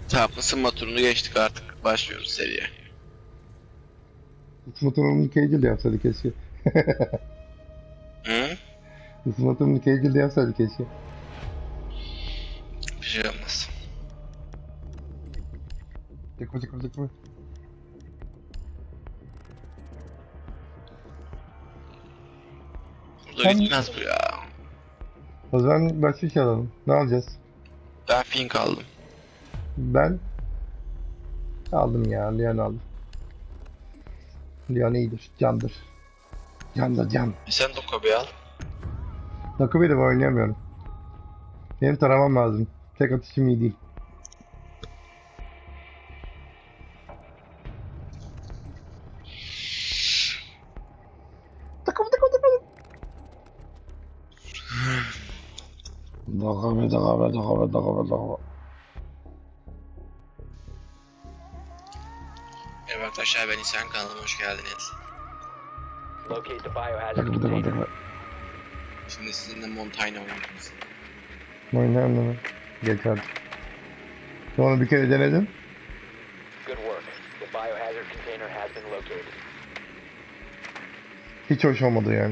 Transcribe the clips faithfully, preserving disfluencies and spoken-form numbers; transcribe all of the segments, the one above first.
Tamam, ısınma turunu geçtik, artık başlıyoruz seriye. Isınma turunu Cage'de yapsaydı keşke. Hı? Isınma turunu Cage'de yapsaydı keşke. Bir şey olmaz. Çıkma çıkma çıkma. Burada Sen... gitmez bu ya. O zaman başka bir şey alalım. Ne alacağız? Ben Fink aldım. Ben... Aldım ya. Leon aldım. Leon iyidir. Candır. Can da can. E sen Dokkaebi al. Nakube'yi de oynayamıyorum. Benim taramam lazım. Tek atışım iyi değil. Takım takım takım. Dakabe dakabe dakabe dakabe dakabe. Evet arkadaşlar, ben İhsan, kanalıma hoş geldiniz. Locate the biohazard Takım takım container. takım. Şimdi sizinle Montaigne oynayacağız. Oynayalım mı? Geç artık. Sonra bir kere denedim. Good work. The biohazard container has been located. Hiç hoş olmadı yani.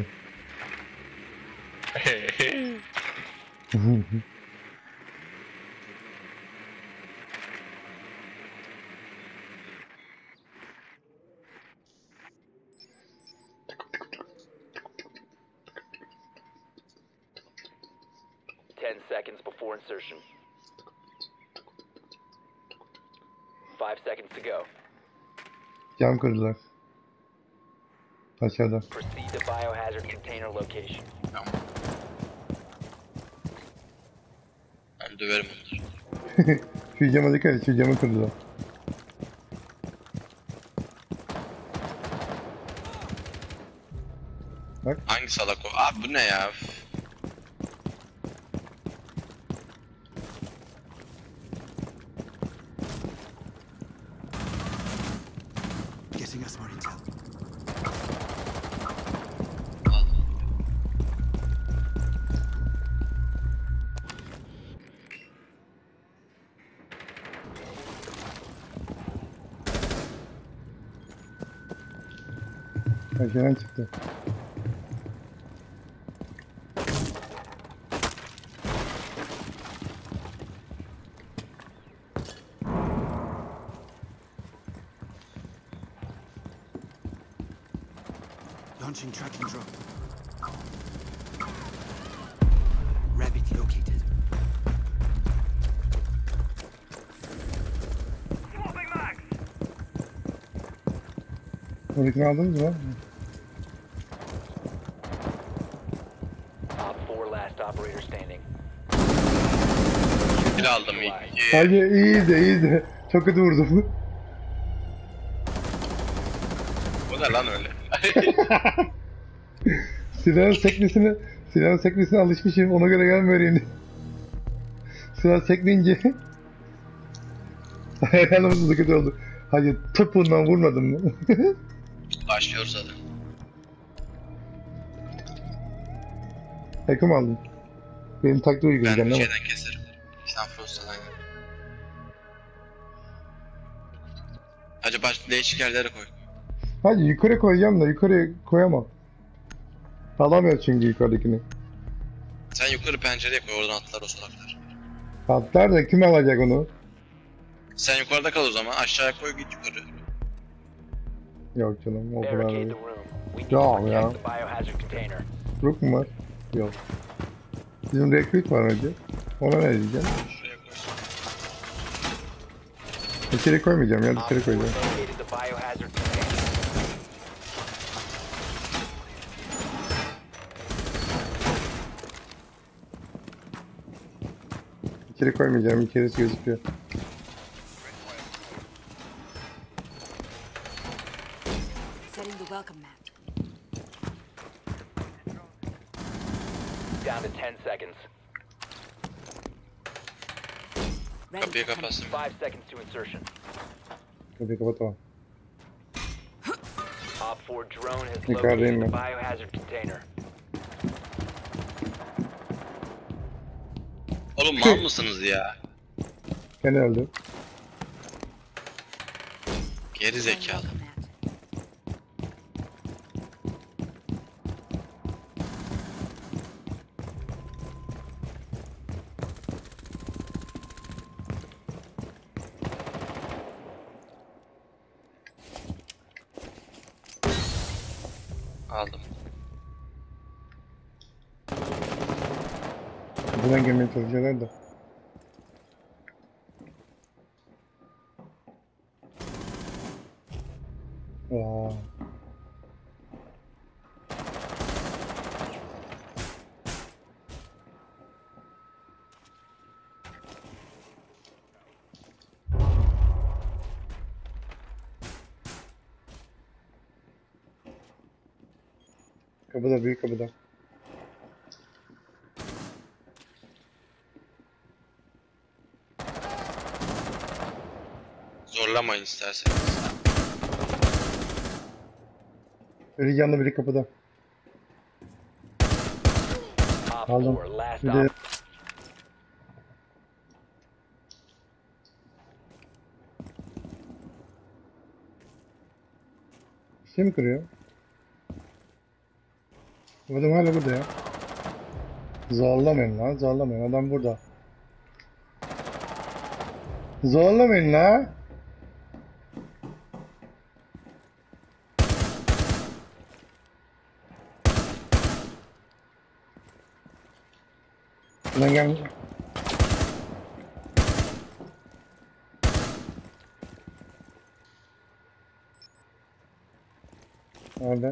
Ten seconds before insertion. Five seconds to go. Cam kırdılar. Aşağıda. Proceed to biohazard container location. Tamam. Ben döverim onları. Şu cama dikkat et, şu camı kırdılar. Bak. Hangi salak o? Abi bu ne ya? Getting us more intel. Aşağıdan çıktı. Launching tracking drone. Rabbit located. Oradakini aldınız mı? Op four last operator standing. Bir aldım ilk. Hadi iyiydi iyiydi. Çok kötü vurdum. Bu ne lan öyle? Silahın sekmesine, silahın sekmesine alışmışım. Ona göre gelmiyor yine. Silah sekleyince ayağımız da kötü oldu. Hadi topundan vurmadın mı? Başlıyoruz hadi. Takım aldın. Benim taktiği Ben uygulayacaksın bir değil mi? şeyden keserim. Sen Frost'tan aynen. Hadi baş değişik yerlere koy. Hadi yukarı koyacağım da yukarı koyamam. Alamıyor çünkü yukarıdakini. Sen yukarı pencereye koy, oradan atlar o salaklar. Atlar da kim alacak onu? Sen yukarıda kal o zaman, aşağıya koy, git yukarı. Yok canım o kadar Barricade değil. the room. We need Ya, to protect ya. the biohazard container. Rook mu var? Yok. Bizim recruit var önce. Ona ne diyeceğim? Şuraya koy. İçeri koymayacağım ya Op dışarı four koyacağım. located the biohazard container. İçeri koymayacağım, içerisi gözüküyor. Setting the welcome mat. Down to ten seconds. Ready Kapıyı for kapatsın. Five seconds to insertion. Kapıyı kapatamam. Op four drone has Yukarıdayım located the ben. biohazard container. Oğlum mal mısınız ya? Gene öldü. Geri zekalı. Welcome mat. Aldım. Buradan girmeye çalışıyorlar da. Aa. Kapıda, büyük kapıda. Zorlamayın isterseniz. Biri yanında, biri kapıda. Op Aldım. four, last Bir de op. bir şey mi kırıyor? Bu adam hala burada ya. Zorlamayın lan, zorlamayın. Adam burada. Zorlamayın la. Lan gel. Nerede?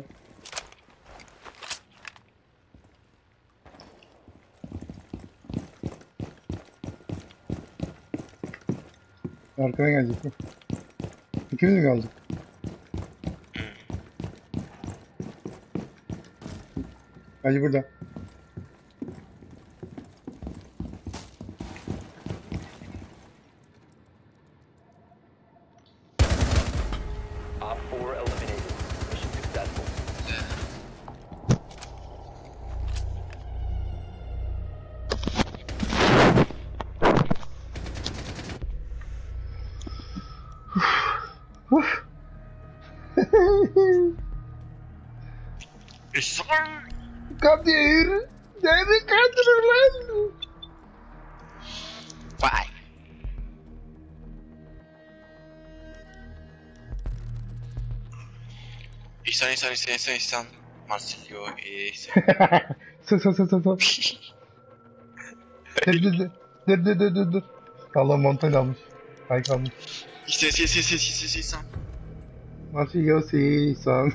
Arkana gelecek mi? İkimiz mi kaldık? Hacı burada. Op four eliminated. Mission successful. İhsan! Kadir! Nerede Kadir lan? Vay! İhsan, İhsan, İhsan, İhsan, İhsan. Marsilio, İhsan. Sus sus sus sus. Dur dur dur. Dur dur dur dur dur. Allah montaj almış. Ay kalmış. İhsan, İhsan, İhsan, İhsan, İhsan. Nasıl yiyorsun sen?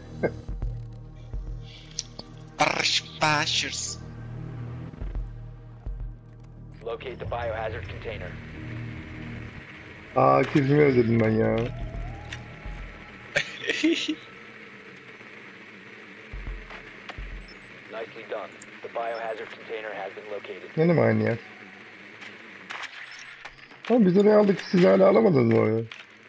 Barış Başers. Locate the biohazard container. Aa, kimimi özledim ben ya. Nicely done. The biohazard container has been located. Yine mi aynı yer? Ama biz oraya aldık, siz hala alamadınız mı oraya?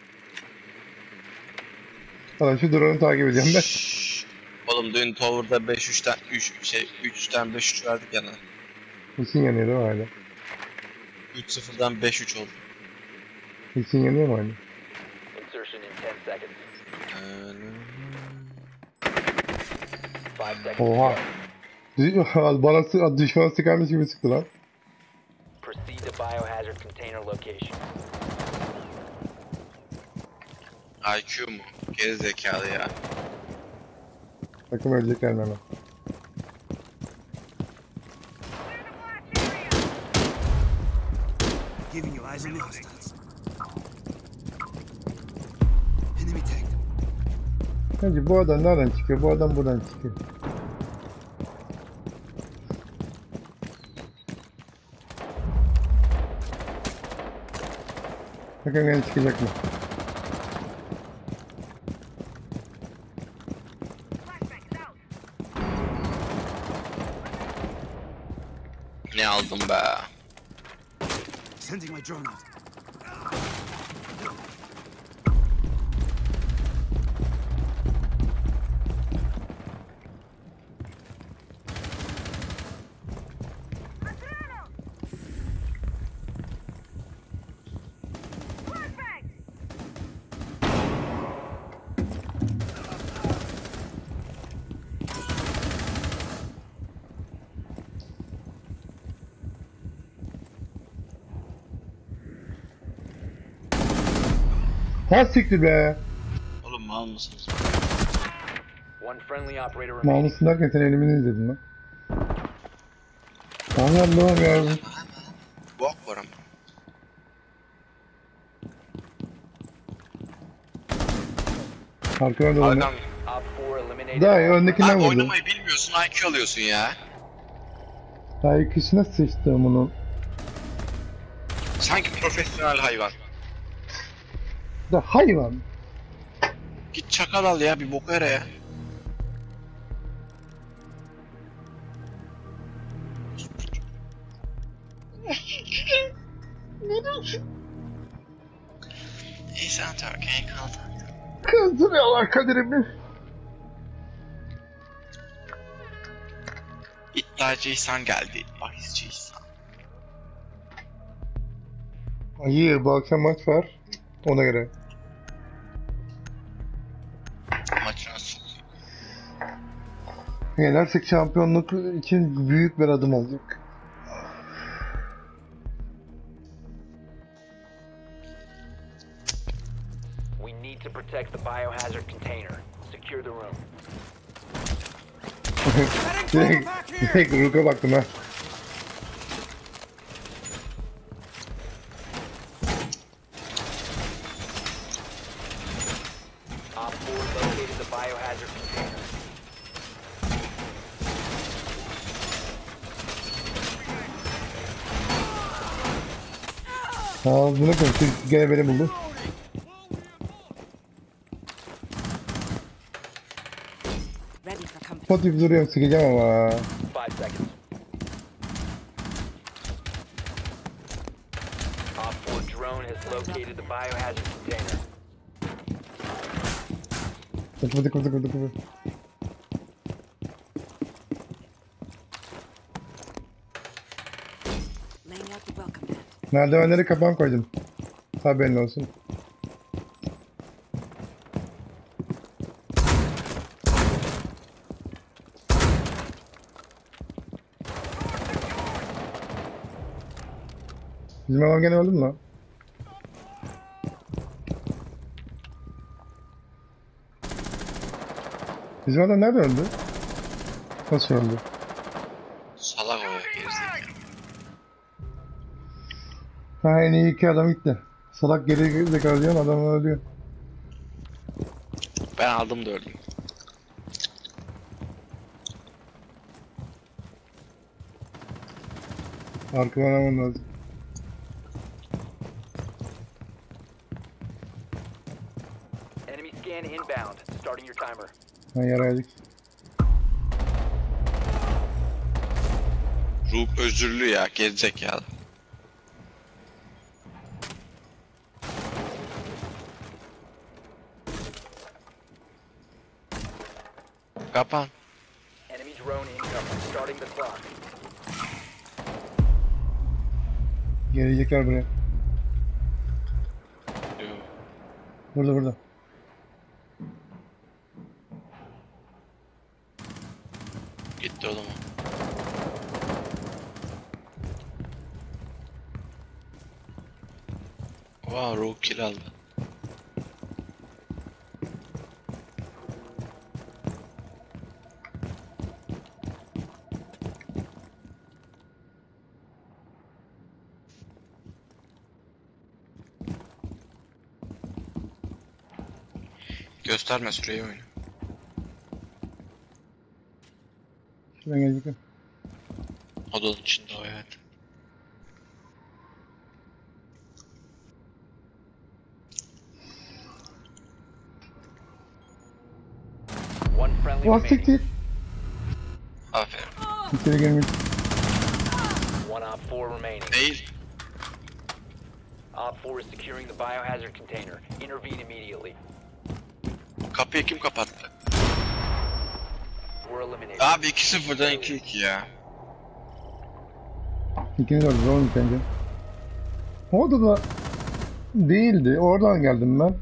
Lan şu drone'u takip ediyorum ben. Şşş. Oğlum dün Tower'da beş üçten üç şey üçten beş üç verdik yana. İçin yanıyor değil mi hala? üç sıfırdan beş üç oldu. İçin yanıyor mu hala? Insertion in ten seconds. Ee, Five seconds. Oha. Dü- Bana sı- düşman sıkarmış gibi sıktı lan. Proceed to biohazard container location. I Q mu? Geri zekalı ya. Takım ölecekler hemen. Giving you eyes on the hostiles. Enemy tagged. Bence bu adam nereden çıkıyor? Bu adam buradan çıkıyor. Bakın yani çıkacak mı? Ne aldım be? Sending my drone out. Ha siktir be. Oğlum mal mısınız? One friendly operator remaining. Namusun derken sen elimini izledin lan. Aman Allah'ım yavrum. Bok var ama. Arkana dolanıyor. Hakan, Op four eliminated. Daha iyi öndekinden abi vurdu. oynamayı bilmiyorsun, I Q alıyorsun ya. Daha iyi kışına sıçtım onun. Sanki profesyonel hayvan. Da hayvan. Git çakal al ya, bir boku yere ya. İnsan Türkiye'yi kaldı. Kızdırıyorlar kaderimi. İddiacı İhsan geldi. Bahisçi İhsan. İyi bu akşam maç var. Ona göre. Maçına sok. Yenersek şampiyonluk için büyük bir adım olacak. We need to protect the biohazard container. Secure the room. direkt, direkt Rook'a baktım ha. Op four located the biohazard container. Ağzına koy. Gene beni buldu. Ready for company. Pot gibi duruyorum sıkacağım ama. Five seconds. Op four drone has located the biohazard container. Kapı kapı kapı kapı kapı. Laying out the welcome mat. Merdivenleri kapan koydum. Haberin olsun. Bizim adam gene öldü mü lan? Bizim adam nerede öldü? Nasıl öldü? Salak o gerizekalı. Ha en iyi iki adam gitti. Salak geri zekalı diyorsun adam ölüyor. Ben aldım da öldüm. Arkadan alman lazım. Enemy scan inbound. Starting your timer. Ha yaraydık. Ruh özürlü ya, gerizekalı. Kapan. Enemy drone incoming. Starting the clock. Gelecekler buraya. Burada burada. Gitti oğlum o. Wow, Ruh kill aldı. Gösterme süreyi oyunu. Şuradan gelecekler. Odanın içinde o evet. One friendly Oh remaining. siktir. Aferin. İçeri girmiş. One op four remaining. Değil. Op four is securing the biohazard container. Intervene immediately. Kapıyı kim kapattı? We're eliminated. Abi iki sıfırdan iki iki ya. İkiniz öldü oğlum bence. O da da değildi. Oradan geldim ben.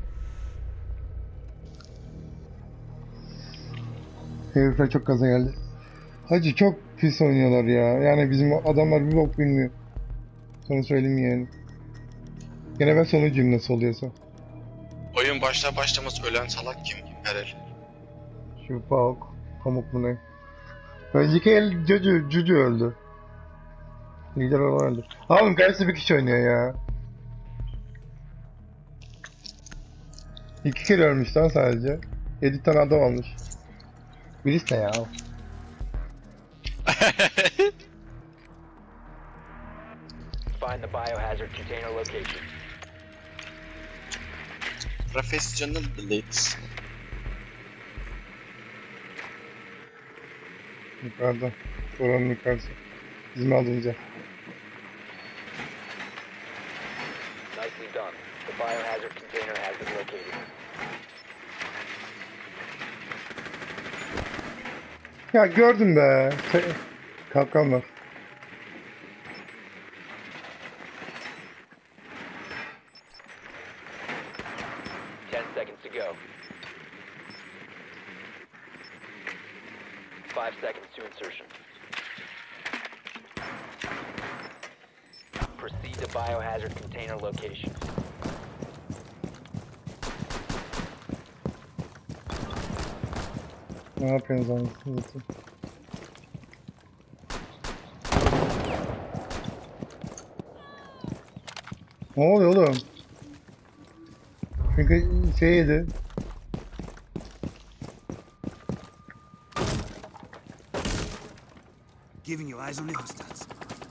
Herifler çok gaza geldi. Hacı çok pis oynuyorlar ya. Yani bizim adamlar bir bok bilmiyor. Sana söyleyeyim yani. Gene ben sonuncuyum nasıl oluyorsa. Oyun oyun başlar başlamaz ölen salak kim? Herel. Şu Pauk. Pamuk mu ne? Önceki el Cucu, Cucu öldü. Lider olan öldü. Oğlum karşıda bir kişi oynuyor ya. İki kere ölmüş lan sadece. Yedi tane adam almış. Birisi ne ya? Find the biohazard container location. Professional Blitz. Yukarıda. Oranın yukarısı. Bizim alınca. Nicely done. The biohazard container has been located. Ya gördüm be. Şey, kalkan var. Ten seconds to go. Five seconds to insertion. Proceed to biohazard container location. Ne yapıyorsunuz anasını satayım? Ne oluyor oğlum? Çünkü şey yedi. Giving you eyes on the hostiles.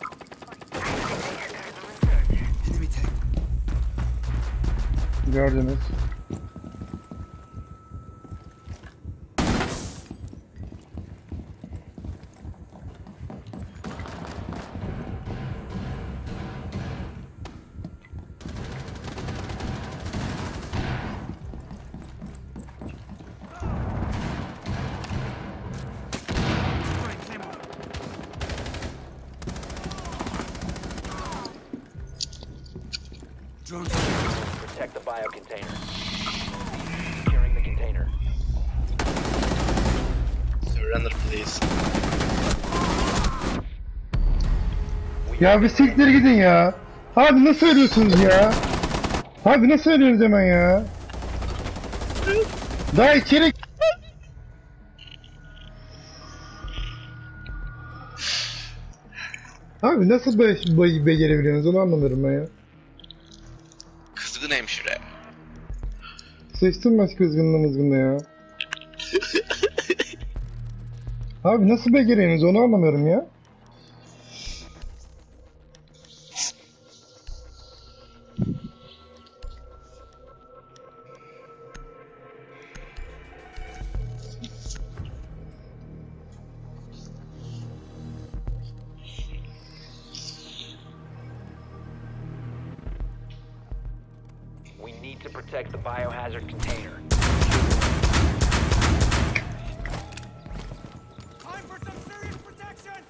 Enemy tagged. Gördünüz. Right, Claymore. Drone. Protect the bio container. Securing the container. Surrender please. We Ya have bir siktir gidin ya. Abi nasıl ölüyorsunuz ya? Abi nasıl ölüyorsunuz hemen ya? Daha içeri... Abi nasıl be be becerebiliyorsunuz onu anlamıyorum ben ya. Kızgın hemşire. Sıçtım ben kızgınla mızgınla ya. Abi nasıl beceriyorsunuz onu anlamıyorum ya. We need to protect the biohazard container. Time for some serious protection.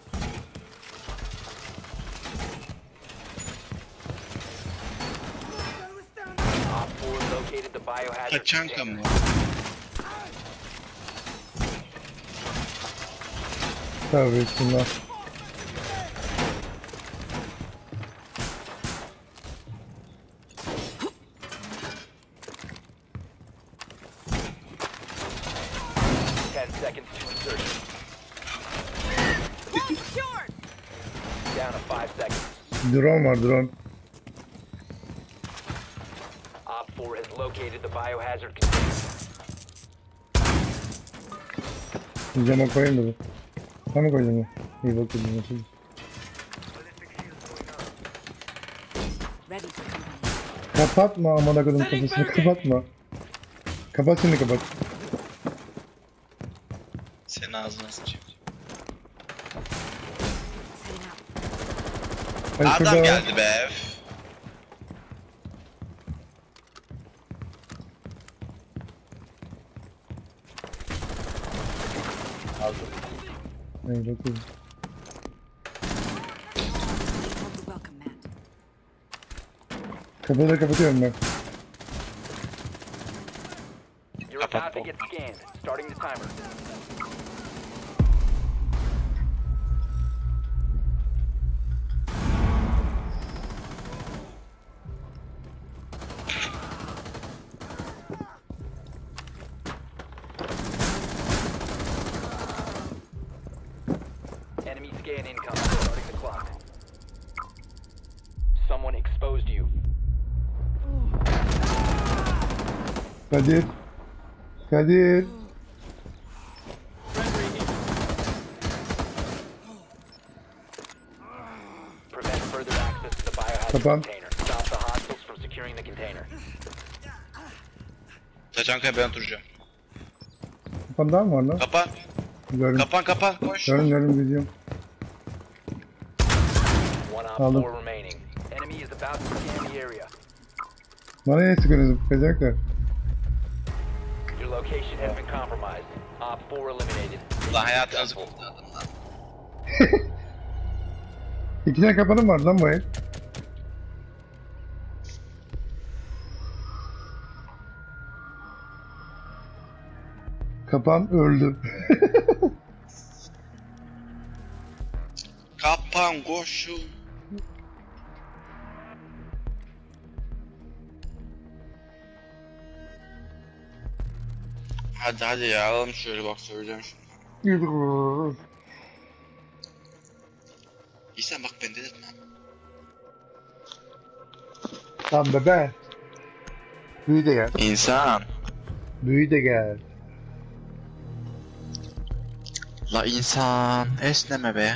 Op four located the biohazard Taçanka container. mı? Tabii şunlar. Ten seconds to insertion. Down to five seconds. Drone var drone. Op four has located the biohazard container. Cama koyayım da bu. Sana koyacağım ya. İyi bakayım nasıl. Ready for company. Kapatma amına koydum kafasını kapatma. Kapat şimdi kapat. Senin ağzına sıçayım. Setting up. Hadi şurada Adam var. geldi be. İyi bakayım. Hold the welcome mat. Kapıları kapatıyorum ben. You're about to get scanned. Starting the timer. Someone exposed you. Kadir. Kadir. Prevent further access to the biohazard Kapan. container. Stop the hostiles from securing the container. Taçankaya ben oturacağım. Kapan daha mı var lan? Kapan. Gördüm. Kapan kapan koş. Gördüm gördüm videom. One op Aldım. four remaining. Enemy is about to scan the area. Bana niye sıkıyorsunuz? Bezekler. Your location has been compromised. Op four eliminated. Ulan hayatınızı kurtardım lan. İki tane kapanım var lan bu ev. Kapan öldü. Kapan koşun. Hadi hadi ya alalım şöyle bak söyleyeceğim şimdi. İhsan bak ben dedim lan. Lan bebe. Büyü de gel. İnsan. Büyü de gel. La insan esneme be.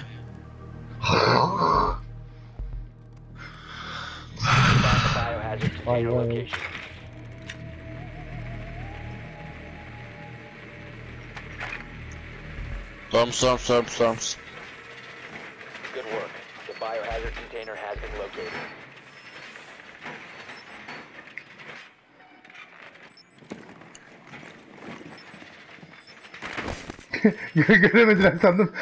Find the biohazard container Vay vay. location. Storm storm storm storms. Good work. The biohazard container has been located. Göremediler sandım.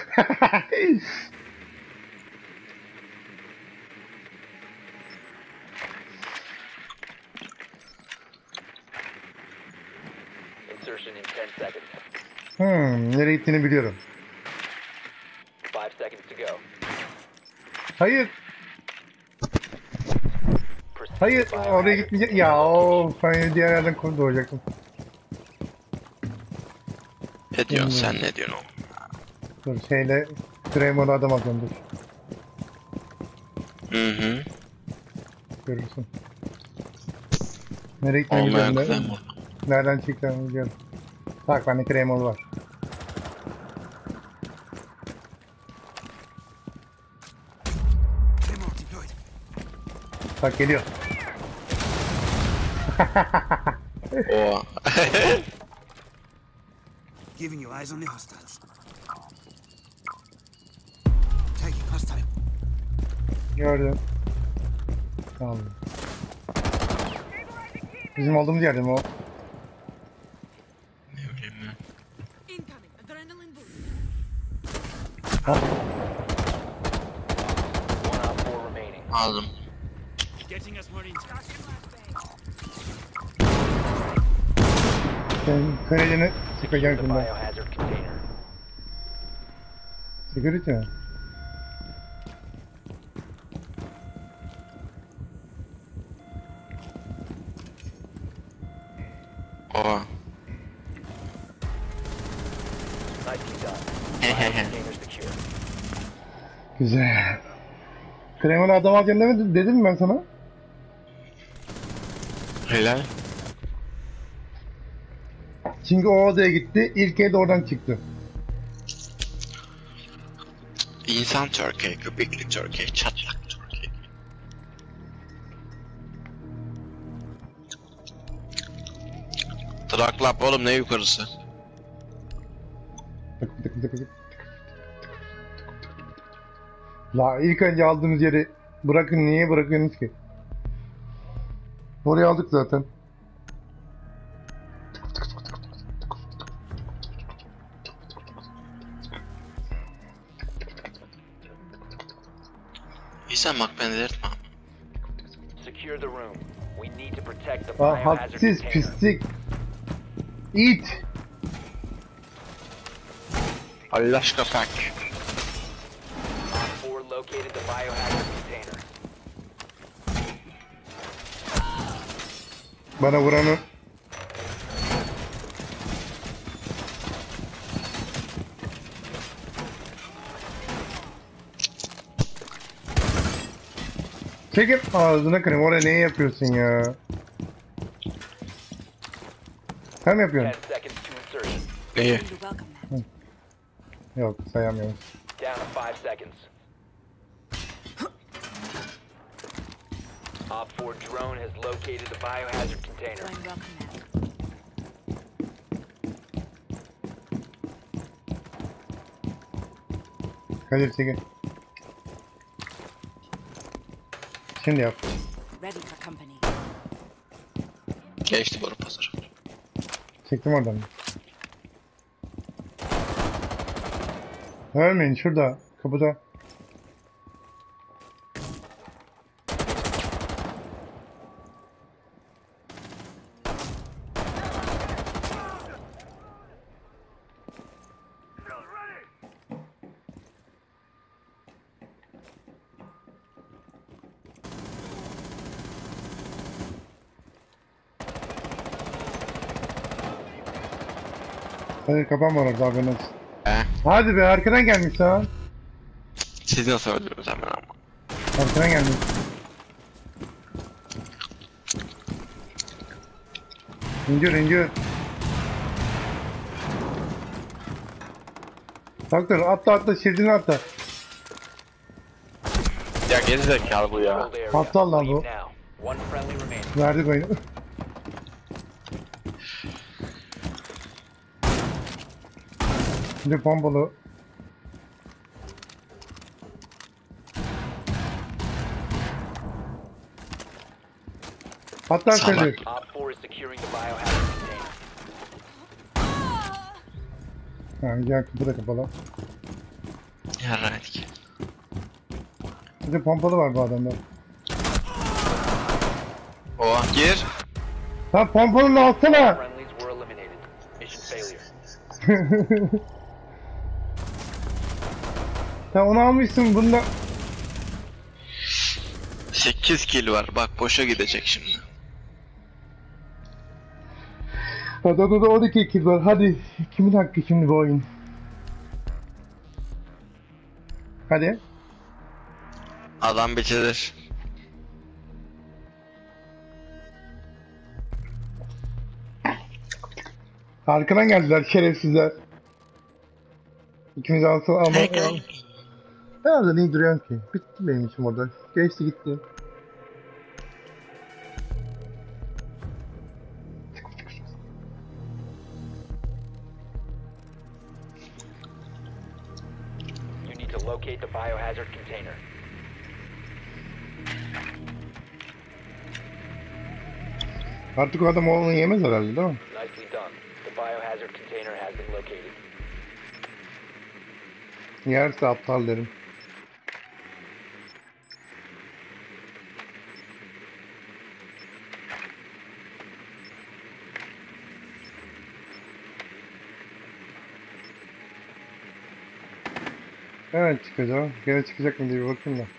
Insertion in ten seconds. Hmm, nereye gittiğini biliyorum. Five seconds to go. Hayır, Proceed hayır to oraya biohazard gitmeyecek. Ya o ben diğer yerden konu doğacaktım. Ne diyorsun sen ne diyorsun oğlum? Dur şeyle Tremor'u adam atıyorum dur. Hı hı. Görürsün. Nereye gittiğini Olmayan biliyorum. kızım Nereden, nereden çıktığını biliyorum. Bak bende Tremor var. Claymore deployed. Bak geliyor. O. Giving you eyes on the hostiles. Taking hostile. Gördüm. Tamam. Bizim olduğumuz yerde mi o? Ne bileyim ben. Incoming. Adrenaline boost. One op four remaining. Aldım. Getting us more intel. Sen kalecini sıkacağım The şimdi. biohazard container. Security mi? O. Nicely done. Container secure. Güzel. Kreman'ı adam alacağım demedim, dedim mi ben sana? Helal. Çünkü o odaya gitti, ilk ev de oradan çıktı. İnsan Türkiye, köpekli Türkiye, çatlak Türkiye. Traklap oğlum ne yukarısı? Tık tık tık tık. La ilk önce aldığımız yeri bırakın, niye bırakıyorsunuz ki? Orayı aldık zaten. İnsan bak beni delirtme. Secure the room. We need to protect the Aa, biohazard hadsiz container. pislik. İt. Allah köpek. Op four located the biohazard container. Bana vuranı. Çekip ağzına kırayım. Oraya ne yapıyorsun ya? Sen mi Ten yapıyorsun? seconds to insertion. İyi. You welcome that. Yok sayamıyorum. Down to five seconds. Op four drone has located the biohazard container. Going welcome that. Kadir çekil. Şimdi yap. Ready for company. Geçti boru pazarı. Çektim oradan. Ölmeyin şurada. Kapıda. Hadi kapan var orada haberin olsun. He. Hadi be arkadan gelmiş ha. Siz nasıl öldürüyorsunuz hemen ama? Arkadan gelmiş. İncir incir. Doktor atla atla şirdini atla. Ya geri zekalı bu ya. Controlled area. Aptal lan bu. Leave now. One friendly remaining. Verdi beni. Şimdi pompalı. Hatta Salak. söylüyor. Op four is securing the biohazard container. Ha, gel kapı da kapalı. Yarraydık. Bir de pompalı var bu adamda. Oha gir. Lan pompalının altına. Friendlies were eliminated. Mission failure. Sen onu almışsın bunda. sekiz kill var. Bak boşa gidecek şimdi. Adada da on iki kill var. Hadi. Kimin hakkı şimdi bu oyun? Hadi. Adam bitirir. Arkadan geldiler şerefsizler. İkimiz alsın ama... Ben orada niye duruyorsun ki? Bitti benim işim orada. Geçti gitti. You need to locate the biohazard container. Artık o adam onu yemez herhalde değil mi? Nicely done. The biohazard container has been located. Yerse aptal derim. Evet çıkacağım. Gene çıkacak mı diye bir bakayım da.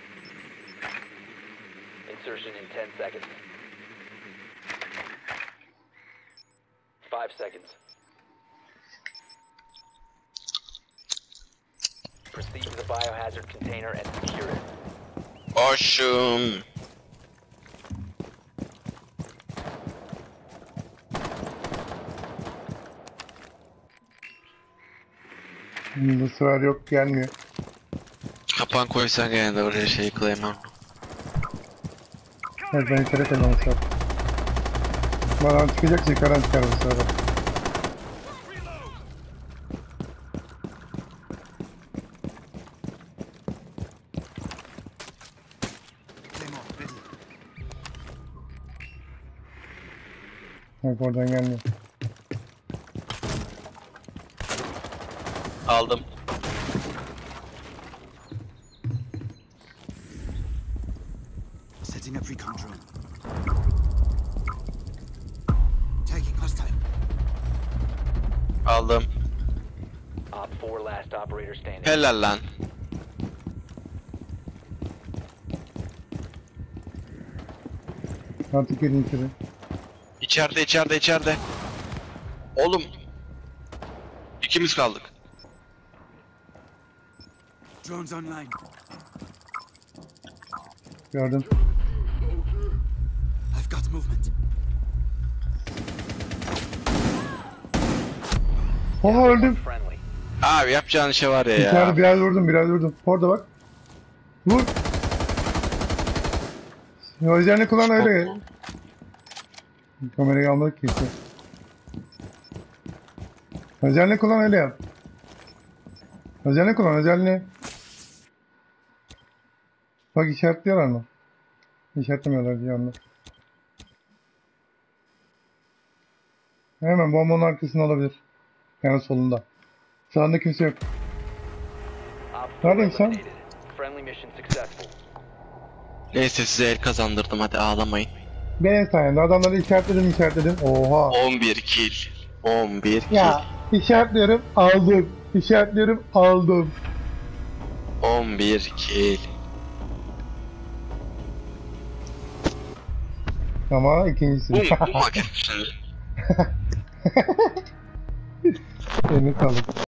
Insertion in ten seconds. Five seconds. Proceed to the biohazard container and secure it. Boşum. Bu sefer yok gelmiyor. Kapan koysan gene de oraya şey yıklayamam. Evet ben içeri koyacağım bu sefer. Bana çıkacak yukarıdan çıkar bu sefer. Claymore, ready. Yok oradan gelmiyor. Aldım. Setting up recon drone. Tagging hostile. Aldım. Op four last operator standing. Helal lan. Artık gelin içeri. İçeride içeride içeride. Oğlum. İkimiz kaldık. Drones online. Gördüm. I've got movement. Oha öldüm. Friendly. Abi yapacağın şey var ya Bir tane ya. biraz vurdum, biraz vurdum. Orada bak. Vur. Özelliğini kullan öyle. Kamerayı almadık ki işte. Özelliğini kullan öyle yap. Özelliğini kullan, özelliğini. Bak işaretliyorlar mı? İşaretlemiyorlar diye anda. Hemen bombanın arkasında olabilir. Yani solunda. Sağında kimse yok. Op Nereden four sen? eliminated. Friendly mission successful. Neyse size el kazandırdım, hadi ağlamayın. Benim sayemde adamları işaretledim işaretledim. Oha. on bir kill. on bir kill. Ya işaretliyorum aldım. İşaretliyorum aldım. on bir kill. Ama ikincisi. Bu mu? Bu mu hak etmiş şimdi? Eline sağlık.